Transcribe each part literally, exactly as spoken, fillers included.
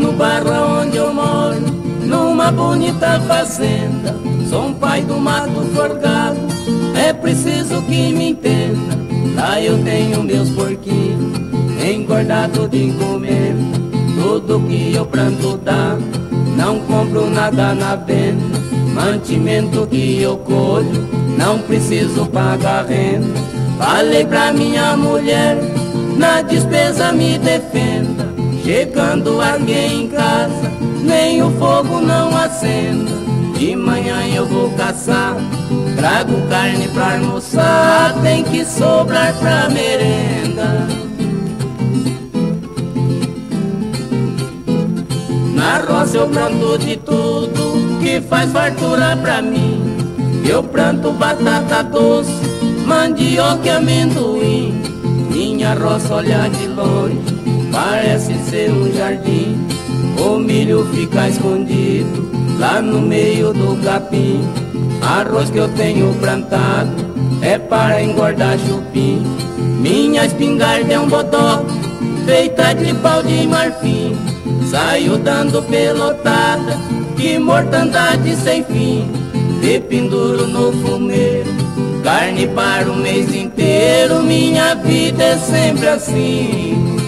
no bairro onde eu moro, numa bonita fazenda. Sou um pai do mato forgado, é preciso que me entenda. Lá eu tenho meus porquinhos, engordado de encomenda. Tudo que eu planto dá, não compro nada na venda. Mantimento que eu colho, não preciso pagar renda. Falei pra minha mulher, na despesa me defenda. Chegando alguém em casa, nem o fogo não acenda. De manhã eu vou caçar, trago carne pra almoçar, tem que sobrar pra merenda. Na roça eu planto de tudo que faz fartura pra mim. Eu planto batata doce, mandioca e amendoim. Minha roça olha de longe, parece ser um jardim. O milho fica escondido lá no meio do capim. Arroz que eu tenho plantado é para engordar chupim. Minha espingarda é um bodó feita de pau de marfim. Saio dando pelotada, que mortandade sem fim. De penduro no fumeiro, carne para o mês inteiro. Minha vida é sempre assim.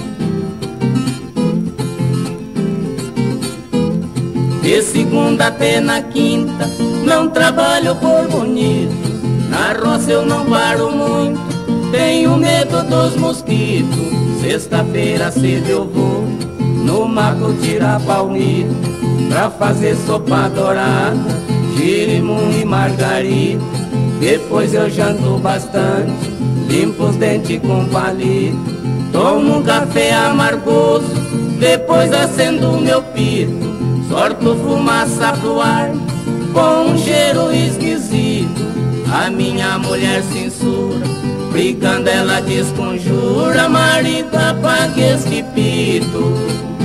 De segunda até na quinta, não trabalho por bonito. Na roça eu não paro muito, tenho medo dos mosquitos. Sexta-feira cedo eu vou no mato tirar palmito, pra fazer sopa dourada, girimum e margarida. Depois eu janto bastante, limpo os dentes com palito. Tomo um café amargoso, depois acendo o meu pito. Sorto fumaça pro ar, com um cheiro esquisito. A minha mulher censura, brigando ela desconjura. Marido, apague esse pito.